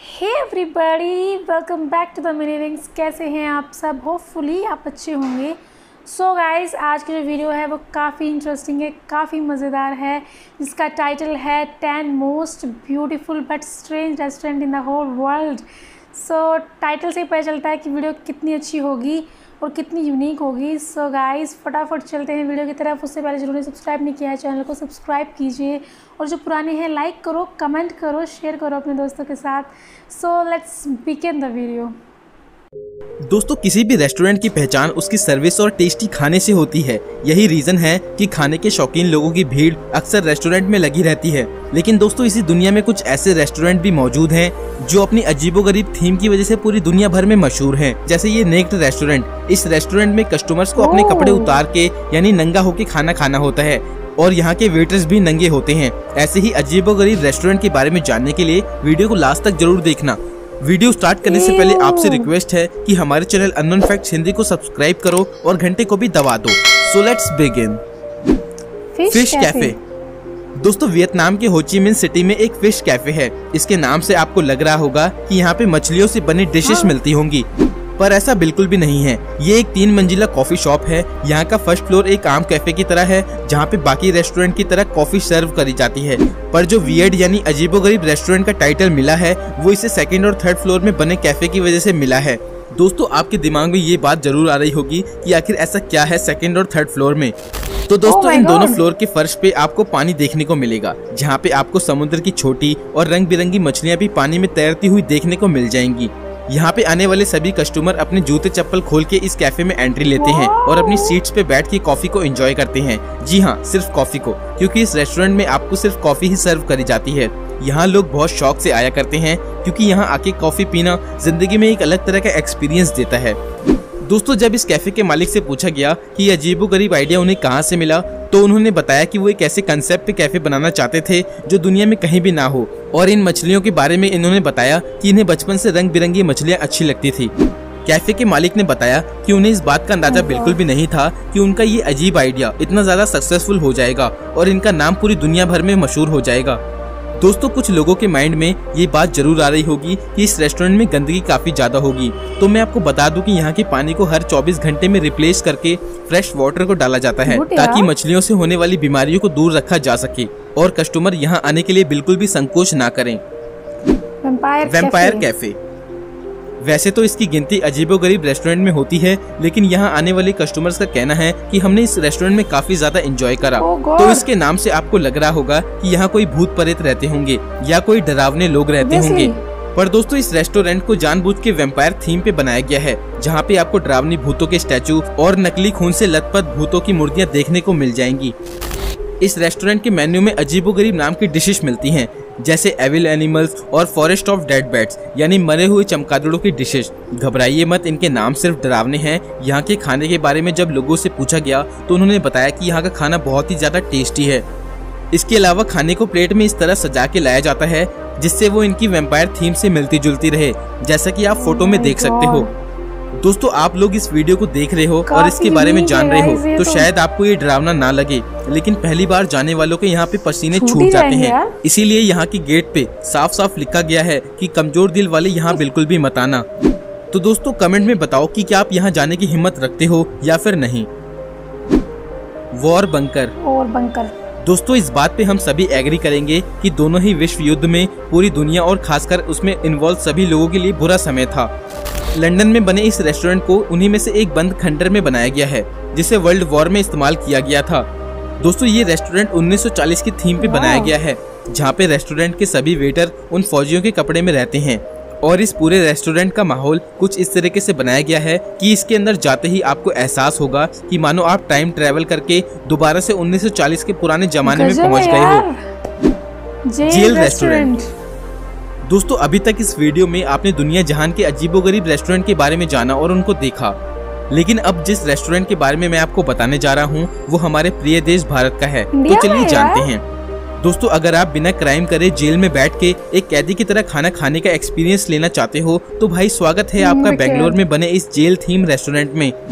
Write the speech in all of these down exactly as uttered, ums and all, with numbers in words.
Hey everybody, welcome back to the mini wings. कैसे हैं आप सब? होपफुली आप अच्छे होंगे। सो so गाइस, आज की जो वीडियो है वो काफ़ी इंटरेस्टिंग है, काफ़ी मज़ेदार है, जिसका टाइटल है ten most beautiful but strange restaurant in the whole world. So title से ही पता चलता है कि वीडियो कितनी अच्छी होगी और कितनी यूनिक होगी। सो गाइस, फटाफट चलते हैं वीडियो की तरफ। उससे पहले जिन्होंने सब्सक्राइब नहीं किया है चैनल को सब्सक्राइब कीजिए, और जो पुराने हैं लाइक करो, कमेंट करो, शेयर करो अपने दोस्तों के साथ। So let's begin the video. दोस्तों, किसी भी रेस्टोरेंट की पहचान उसकी सर्विस और टेस्टी खाने से होती है। यही रीजन है कि खाने के शौकीन लोगों की भीड़ अक्सर रेस्टोरेंट में लगी रहती है। लेकिन दोस्तों, इसी दुनिया में कुछ ऐसे रेस्टोरेंट भी मौजूद हैं जो अपनी अजीबोगरीब थीम की वजह से पूरी दुनिया भर में मशहूर हैं। जैसे ये नेक्ड रेस्टोरेंट। इस रेस्टोरेंट में कस्टमर्स को अपने कपड़े उतार के यानी नंगा होके खाना खाना होता है, और यहाँ के वेटर्स भी नंगे होते हैं। ऐसे ही अजीबोगरीब रेस्टोरेंट के बारे में जानने के लिए वीडियो को लास्ट तक जरूर देखना। वीडियो स्टार्ट करने से पहले आपसे रिक्वेस्ट है कि हमारे चैनल अननोन फैक्ट्स हिंदी को सब्सक्राइब करो और घंटे को भी दबा दो। So let's begin. Fish cafe. दोस्तों, वियतनाम के होची मिन सिटी में एक फिश कैफे है। इसके नाम से आपको लग रहा होगा कि यहाँ पे मछलियों से बनी डिशेस हाँ। मिलती होंगी, पर ऐसा बिल्कुल भी नहीं है। ये एक तीन मंजिला कॉफी शॉप है। यहाँ का फर्स्ट फ्लोर एक आम कैफे की तरह है, जहाँ पे बाकी रेस्टोरेंट की तरह कॉफी सर्व करी जाती है। पर जो वियर्ड यानी अजीबोगरीब रेस्टोरेंट का टाइटल मिला है, वो इसे सेकंड और थर्ड फ्लोर में बने कैफे की वजह से मिला है। दोस्तों, आपके दिमाग में ये बात जरूर आ रही होगी कि आखिर ऐसा क्या है सेकंड और थर्ड फ्लोर में। तो दोस्तों, oh इन दोनों फ्लोर के फर्श पे आपको पानी देखने को मिलेगा, जहाँ पे आपको समुद्र की छोटी और रंग बिरंगी मछलियाँ भी पानी में तैरती हुई देखने को मिल जाएंगी। यहाँ पे आने वाले सभी कस्टमर अपने जूते चप्पल खोल के इस कैफे में एंट्री लेते हैं और अपनी सीट्स पे बैठ के कॉफी को एंजॉय करते हैं। जी हाँ, सिर्फ कॉफी को, क्योंकि इस रेस्टोरेंट में आपको सिर्फ कॉफी ही सर्व करी जाती है। यहाँ लोग बहुत शौक से आया करते हैं, क्योंकि यहाँ आके कॉफी पीना जिंदगी में एक अलग तरह का एक्सपीरियंस देता है। दोस्तों, जब इस कैफे के मालिक से पूछा गया कि अजीबोगरीब आइडिया उन्हें कहाँ से मिला, तो उन्होंने बताया कि वो एक ऐसे कंसेप्ट पे कैफे बनाना चाहते थे जो दुनिया में कहीं भी ना हो। और इन मछलियों के बारे में इन्होंने बताया कि इन्हें बचपन से रंग बिरंगी मछलियाँ अच्छी लगती थी। कैफे के मालिक ने बताया कि उन्हें इस बात का अंदाजा बिल्कुल भी नहीं था कि उनका ये अजीब आइडिया इतना ज्यादा सक्सेसफुल हो जाएगा और इनका नाम पूरी दुनिया भर में मशहूर हो जाएगा। दोस्तों, कुछ लोगों के माइंड में ये बात जरूर आ रही होगी कि इस रेस्टोरेंट में गंदगी काफी ज्यादा होगी। तो मैं आपको बता दूं कि यहाँ के पानी को हर चौबीस घंटे में रिप्लेस करके फ्रेश वाटर को डाला जाता है, ताकि मछलियों से होने वाली बीमारियों को दूर रखा जा सके और कस्टमर यहाँ आने के लिए बिल्कुल भी संकोच ना करें। Vampire cafe. वैसे तो इसकी गिनती अजीबोगरीब रेस्टोरेंट में होती है, लेकिन यहाँ आने वाले कस्टमर्स का कहना है कि हमने इस रेस्टोरेंट में काफी ज्यादा एंजॉय करा। oh तो इसके नाम से आपको लग रहा होगा कि यहाँ कोई भूत प्रेत रहते होंगे या कोई डरावने लोग रहते होंगे। पर दोस्तों, इस रेस्टोरेंट को जानबूझ के वैम्पायर थीम पे बनाया गया है, जहाँ पे आपको डरावनी भूतों के स्टैचू और नकली खून से लथपथ भूतों की मूर्तियाँ देखने को मिल जाएंगी। इस रेस्टोरेंट के मेन्यू में अजीबोगरीब नाम की डिशेस मिलती हैं, जैसे एविल एनिमल्स और फॉरेस्ट ऑफ डेड बैट्स यानी मरे हुए चमगादड़ों की डिशेस। घबराइए मत, इनके नाम सिर्फ डरावने हैं। यहाँ के खाने के बारे में जब लोगों से पूछा गया तो उन्होंने बताया कि यहाँ का खाना बहुत ही ज्यादा टेस्टी है। इसके अलावा खाने को प्लेट में इस तरह सजा के लाया जाता है जिससे वो इनकी वैम्पायर थीम से मिलती जुलती रहे, जैसा कि आप फोटो में देख सकते हो। दोस्तों, आप लोग इस वीडियो को देख रहे हो और इसके बारे में जान रहे हो तो शायद आपको ये डरावना ना लगे, लेकिन पहली बार जाने वालों के यहाँ पे पसीने छूट जाते हैं। इसीलिए यहाँ की गेट पे साफ साफ लिखा गया है कि कमजोर दिल वाले यहाँ बिल्कुल भी मत आना। तो दोस्तों, कमेंट में बताओ कि क्या आप यहाँ जाने की हिम्मत रखते हो या फिर नहीं। War bunker. और बंकर दोस्तों, इस बात पे हम सभी एग्री करेंगे कि दोनों ही विश्व युद्ध में पूरी दुनिया और खासकर उसमें इन्वॉल्व सभी लोगों के लिए बुरा समय था। लंदन में बने इस रेस्टोरेंट को उन्हीं में से एक बंद खंडर में बनाया गया है, जिसे वर्ल्ड वॉर में इस्तेमाल किया गया था। दोस्तों, ये रेस्टोरेंट उन्नीस सौ चालीस की थीम पे बनाया गया है, जहाँ पे रेस्टोरेंट के सभी वेटर उन फौजियों के कपड़े में रहते हैं। और इस पूरे रेस्टोरेंट का माहौल कुछ इस तरीके से बनाया गया है कि इसके अंदर जाते ही आपको एहसास होगा कि मानो आप टाइम ट्रेवल करके दोबारा से उन्नीस सौ चालीस के पुराने जमाने में पहुंच गए हो। Jail restaurant. दोस्तों, अभी तक इस वीडियो में आपने दुनिया जहान के अजीबोगरीब रेस्टोरेंट के बारे में जाना और उनको देखा, लेकिन अब जिस रेस्टोरेंट के बारे में मैं आपको बताने जा रहा हूँ वो हमारे प्रिय देश भारत का है। तो चलिए जानते हैं। दोस्तों, अगर आप बिना क्राइम करे जेल में बैठ के एक कैदी की तरह खाना खाने का एक्सपीरियंस लेना चाहते हो तो भाई स्वागत है आपका बेंगलोर में बने इस जेल थीम रेस्टोरेंट में।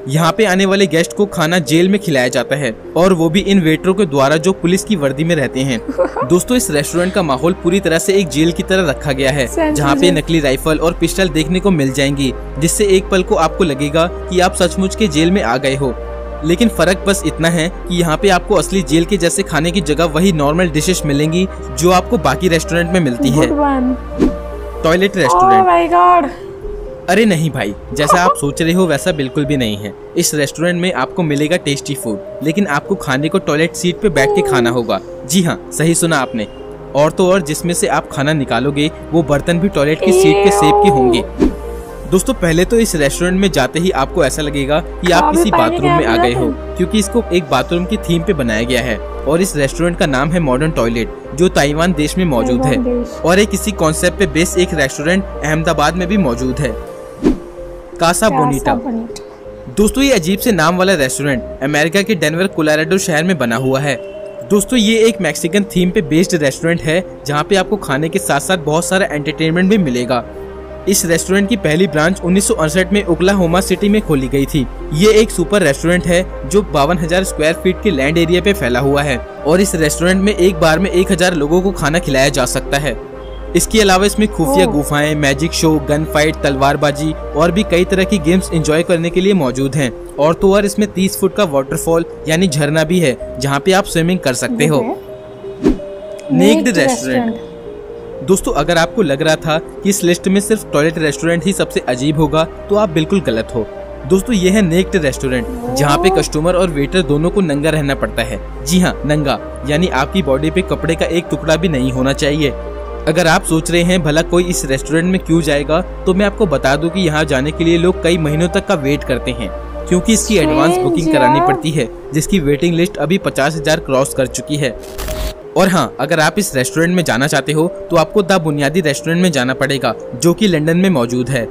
यहाँ पे आने वाले गेस्ट को खाना जेल में खिलाया जाता है, और वो भी इन वेटरों के द्वारा जो पुलिस की वर्दी में रहते हैं। दोस्तों इस रेस्टोरेंट का माहौल पूरी तरह से एक जेल की तरह रखा गया है, जहाँ पे नकली राइफल और पिस्टल देखने को मिल जाएंगी, जिससे एक पल को आपको लगेगा कि आप सचमुच के जेल में आ गए हो। लेकिन फर्क बस इतना है कि यहाँ पे आपको असली जेल के जैसे खाने की जगह वही नॉर्मल डिशेस मिलेंगी जो आपको बाकी रेस्टोरेंट में मिलती है। Toilet restaurant. अरे नहीं भाई, जैसा आप सोच रहे हो वैसा बिल्कुल भी नहीं है। इस रेस्टोरेंट में आपको मिलेगा टेस्टी फूड, लेकिन आपको खाने को टॉयलेट सीट पे बैठ के खाना होगा। जी हाँ, सही सुना आपने। और तो और जिसमें से आप खाना निकालोगे वो बर्तन भी टॉयलेट की सीट के शेप के होंगे। दोस्तों पहले तो इस रेस्टोरेंट में जाते ही आपको ऐसा लगेगा कि आप किसी बाथरूम में आ गए हो, क्योंकि इसको एक बाथरूम की थीम पे बनाया गया है। और इस रेस्टोरेंट का नाम है मॉडर्न टॉयलेट, जो ताइवान देश में मौजूद है। और एक इसी कॉन्सेप्ट पे बेस्ड एक रेस्टोरेंट अहमदाबाद में भी मौजूद है, कासा बोनिटा। दोस्तों ये अजीब से नाम वाला रेस्टोरेंट अमेरिका के डेनवर कोलोराडो शहर में बना हुआ है। दोस्तों ये एक मैक्सिकन थीम पे बेस्ड रेस्टोरेंट है, जहाँ पे आपको खाने के साथ साथ बहुत सारा एंटरटेनमेंट भी मिलेगा। इस रेस्टोरेंट की पहली ब्रांच उन्नीस सौ अड़सठ में ओक्लाहोमा सिटी में खोली गई थी। ये एक सुपर रेस्टोरेंट है जो बावन हजार स्क्वायर फीट के लैंड एरिया पे फैला हुआ है, और इस रेस्टोरेंट में एक बार में एक हजार लोगों को खाना खिलाया जा सकता है। इसके अलावा इसमें खुफिया गुफाएं, मैजिक शो, गन फाइट, तलवारबाजी और भी कई तरह की गेम्स एंजॉय करने के लिए मौजूद हैं। और तो और इसमें तीस फुट का वाटरफॉल यानी झरना भी है, जहाँ पे आप स्विमिंग कर सकते हो। Naked restaurant. दोस्तों अगर आपको लग रहा था कि इस लिस्ट में सिर्फ टॉयलेट रेस्टोरेंट ही सबसे अजीब होगा, तो आप बिल्कुल गलत हो। दोस्तों ये है नेक्ड रेस्टोरेंट, जहाँ पे कस्टमर और वेटर दोनों को नंगा रहना पड़ता है। जी हाँ, नंगा, यानी आपकी बॉडी पे कपड़े का एक टुकड़ा भी नहीं होना चाहिए। अगर आप सोच रहे हैं भला कोई इस रेस्टोरेंट में क्यों जाएगा, तो मैं आपको बता दूं कि यहाँ जाने के लिए लोग कई महीनों तक का वेट करते हैं, क्योंकि इसकी एडवांस बुकिंग करानी पड़ती है, जिसकी वेटिंग लिस्ट अभी पचास हजार क्रॉस कर चुकी है। और हाँ, अगर आप इस रेस्टोरेंट में जाना चाहते हो तो आपको द बुनियादी रेस्टोरेंट में जाना पड़ेगा, जो कि लंदन में मौजूद है,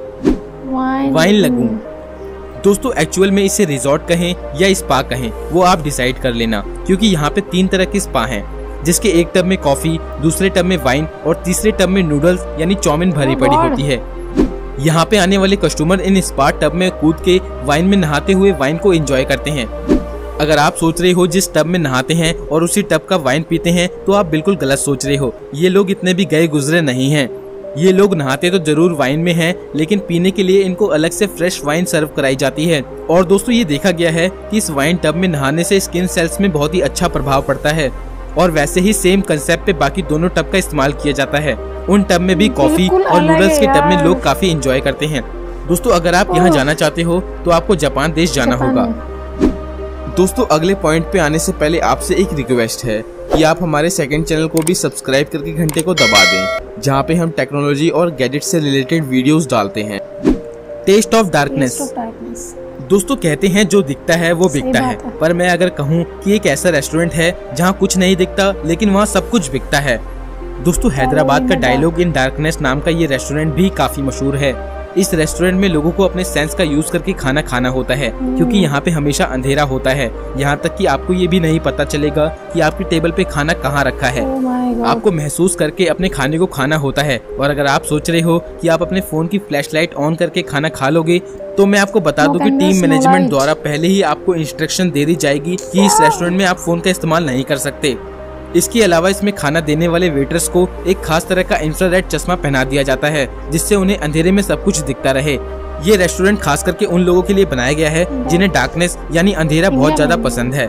वाइन लगून। दोस्तों एक्चुअल में इसे रिजॉर्ट कहें या स्पा कहें वो आप डिसाइड कर लेना, क्योंकि यहाँ पे तीन तरह के स्पा हैं, जिसके एक टब में कॉफी, दूसरे टब में वाइन और तीसरे टब में नूडल्स यानी चाउमीन भरी पड़ी होती है। यहाँ पे आने वाले कस्टमर इन स्पा टब में कूद के वाइन में नहाते हुए वाइन को एंजॉय करते हैं। अगर आप सोच रहे हो जिस टब में नहाते हैं और उसी टब का वाइन पीते हैं, तो आप बिल्कुल गलत सोच रहे हो। ये लोग इतने भी गए गुजरे नहीं हैं। ये लोग नहाते तो जरूर वाइन में हैं, लेकिन पीने के लिए इनको अलग से फ्रेश वाइन सर्व कराई जाती है। और दोस्तों ये देखा गया है कि इस वाइन टब में नहाने से स्किन सेल्स में बहुत ही अच्छा प्रभाव पड़ता है। और वैसे ही सेम कंसेप्ट पे बाकी दोनों टब का इस्तेमाल किया जाता है। उन टब में भी कॉफी और नूडल्स के टब में लोग काफी एंजॉय करते हैं। दोस्तों अगर आप यहाँ जाना चाहते हो तो आपको जापान देश जाना होगा। दोस्तों अगले पॉइंट पे आने से पहले आपसे एक रिक्वेस्ट है कि आप हमारे सेकंड चैनल को भी सब्सक्राइब करके घंटे को दबा दें, जहाँ पे हम टेक्नोलॉजी और गैजेट से रिलेटेड वीडियोस डालते हैं। Taste of darkness. दोस्तों कहते हैं जो दिखता है वो बिकता है, है, पर मैं अगर कहूँ कि एक ऐसा रेस्टोरेंट है जहाँ कुछ नहीं दिखता लेकिन वहाँ सब कुछ बिकता है। दोस्तों हैदराबाद का डायलॉग इन डार्कनेस नाम का ये रेस्टोरेंट भी काफी मशहूर है। इस रेस्टोरेंट में लोगों को अपने सेंस का यूज करके खाना खाना होता है, क्योंकि यहाँ पे हमेशा अंधेरा होता है। यहाँ तक कि आपको ये भी नहीं पता चलेगा कि आपकी टेबल पे खाना कहाँ रखा है। आपको महसूस करके अपने खाने को खाना होता है। और अगर आप सोच रहे हो कि आप अपने फोन की फ्लैशलाइट ऑन करके खाना खा लोगे, तो मैं आपको बता दूं कि टीम मैनेजमेंट द्वारा पहले ही आपको इंस्ट्रक्शन दे दी जाएगी कि इस रेस्टोरेंट में आप फोन का इस्तेमाल नहीं कर सकते। इसके अलावा इसमें खाना देने वाले वेटर्स को एक खास तरह का इंफ्रारेड चश्मा पहना दिया जाता है, जिससे उन्हें अंधेरे में सब कुछ दिखता रहे। ये रेस्टोरेंट खास करके उन लोगों के लिए बनाया गया है जिन्हें डार्कनेस यानी अंधेरा बहुत ज्यादा पसंद है।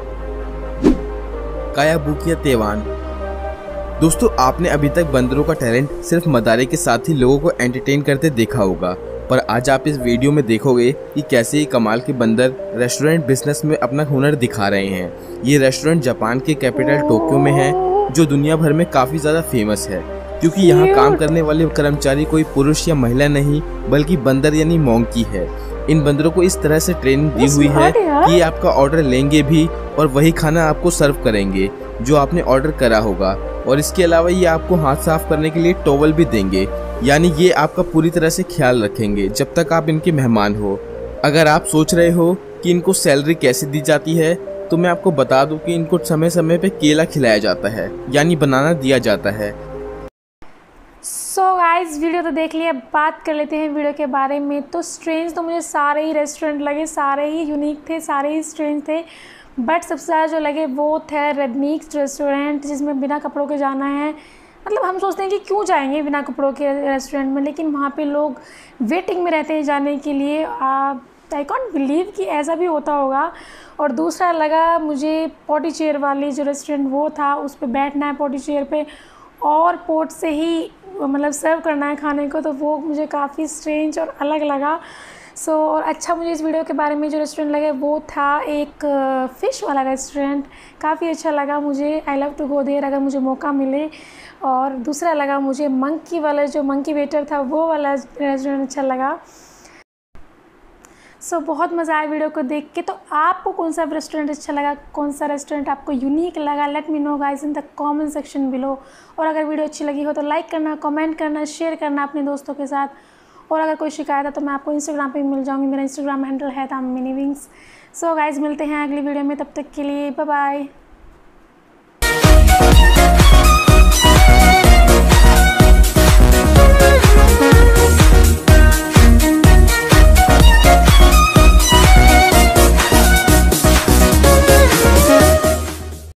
कायाबुकिया तैवान। दोस्तों आपने अभी तक बंदरों का टैलेंट सिर्फ मदारे के साथ ही लोगों को एंटरटेन करते देखा होगा, पर आज आप इस वीडियो में देखोगे कि कैसे ये कमाल के बंदर रेस्टोरेंट बिजनेस में अपना हुनर दिखा रहे हैं। ये रेस्टोरेंट जापान के कैपिटल टोक्यो में है, जो दुनिया भर में काफी ज्यादा फेमस है, क्योंकि यहाँ काम करने वाले कर्मचारी कोई पुरुष या महिला नहीं बल्कि बंदर यानी मोंकी है। इन बंदरों को इस तरह से ट्रेनिंग दी हुई है कि ये आपका ऑर्डर लेंगे भी और वही खाना आपको सर्व करेंगे जो आपने ऑर्डर करा होगा। और इसके अलावा ये आपको हाथ साफ करने के लिए टॉवल भी देंगे, यानी ये आपका पूरी तरह से ख्याल रखेंगे जब तक आप इनके मेहमान हो। अगर आप सोच रहे हो कि इनको सैलरी कैसे दी जाती है, तो मैं आपको बता दूं कि इनको समय समय पे केला खिलाया जाता है, यानी बनाना दिया जाता है। सो गाइस वीडियो तो देख लिया, बात कर लेते हैं वीडियो के बारे में। तो स्ट्रेंज तो मुझे सारे ही रेस्टोरेंट लगे, सारे ही यूनिक थे, सारे ही स्ट्रेंज थे, बट सबसे ज़्यादा जो लगे वो थे रेडनीक्स रेस्टोरेंट, जिसमें बिना कपड़ों के जाना है। मतलब हम सोचते हैं कि क्यों जाएंगे बिना कपड़ों के रेस्टोरेंट में, लेकिन वहाँ पे लोग वेटिंग में रहते हैं जाने के लिए। आई कॉन्ट बिलीव कि ऐसा भी होता होगा। और दूसरा लगा मुझे पॉटी चेयर वाली जो रेस्टोरेंट वो था, उस पर बैठना है पॉटी चेयर पे और पोर्ट से ही मतलब सर्व करना है खाने को, तो वो मुझे काफ़ी स्ट्रेंज और अलग लगा। सो so, और अच्छा मुझे इस वीडियो के बारे में जो रेस्टोरेंट लगे वो था एक फ़िश वाला रेस्टोरेंट, काफ़ी अच्छा लगा मुझे। I love to go there अगर मुझे मौका मिले। और दूसरा लगा मुझे मंकी वाला, जो मंकी वेटर था वो वाला रेस्टोरेंट अच्छा लगा। सो so, बहुत मज़ा आया वीडियो को देख के। तो आपको कौन सा रेस्टोरेंट अच्छा लगा, कौन सा रेस्टोरेंट आपको यूनिक लगा, let me know guys in the comment section below. और अगर वीडियो अच्छी लगी हो तो लाइक करना, कमेंट करना, शेयर करना अपने दोस्तों के साथ। और अगर कोई शिकायत है तो मैं आपको इंस्टाग्राम पे मिल जाऊँगी, मेरा इंस्टाग्राम हैंडल है the mini wings. So guys मिलते हैं अगली वीडियो में, तब तक के लिए बाय बाय।